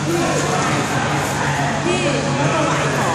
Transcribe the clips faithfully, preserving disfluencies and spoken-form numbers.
ที่เขาถวายของ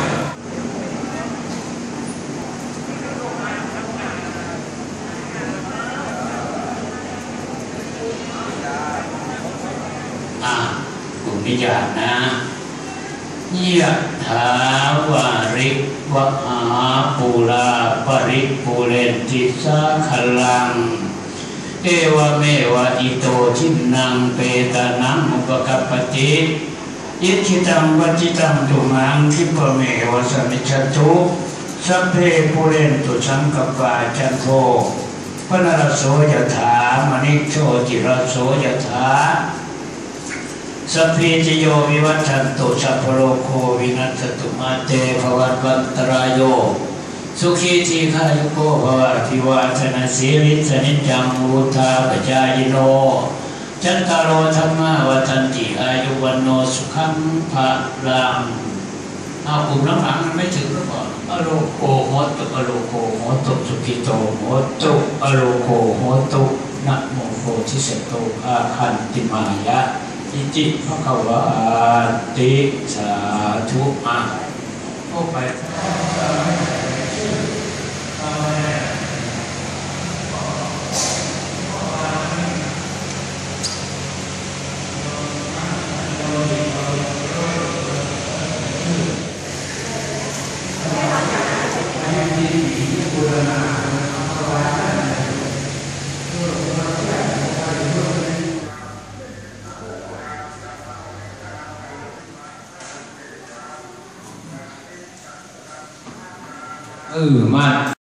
อ่ะกลุ่มนิยามนะยะถาวาริวหาปูราปริปูเรนติสาคลังเอวเมวะอิโตทินังเปตานังอุปกัปปติอิทิตังวัจิตังตุมังคิปเมวะสมิจฉตุสัพเพปุเรนตุสังกปาจันโทปนรโสยถามณิโชติรโสยถาสัพพิจโยวิวัชันตุสัพพโลกโควินัสตุมาเตภวัตวันตรายโยสุขีทีฆายุโกภวะทิวาชนะสีริสนิจังวุธาปจายโนจันตารโอธรรมวัฏันติอายุวันโนสุขังภะลังเอากลุ่มหลังๆไม่ถึงหรือเปล่าอโลโกโหตุอโลโกโหตุสุขิโตโหตุอโลโกโหตุนะโมโพธิสัตโตอาคันติมายะอิจิภะคะวะติสาธุอ่ะโอ้ไปเออมา